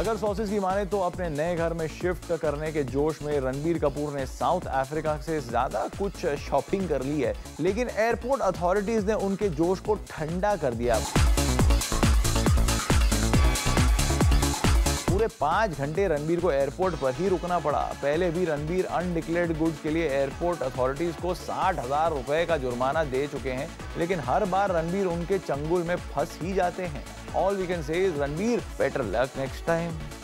अगर सॉसेस की माने तो अपने नए घर में शिफ्ट करने के जोश में रणबीर कपूर ने साउथ अफ्रीका से ज्यादा कुछ शॉपिंग कर ली है, लेकिन एयरपोर्ट अथॉरिटीज ने उनके जोश को ठंडा कर दिया। पूरे 5 घंटे रणबीर को एयरपोर्ट पर ही रुकना पड़ा। पहले भी रणबीर अनडिक्लेयर्ड गुड्स के लिए एयरपोर्ट अथॉरिटीज को 60,000 रुपए का जुर्माना दे चुके हैं, लेकिन हर बार रणबीर उनके चंगुल में फंस ही जाते हैं। All we can say is Ranbir, better luck next time.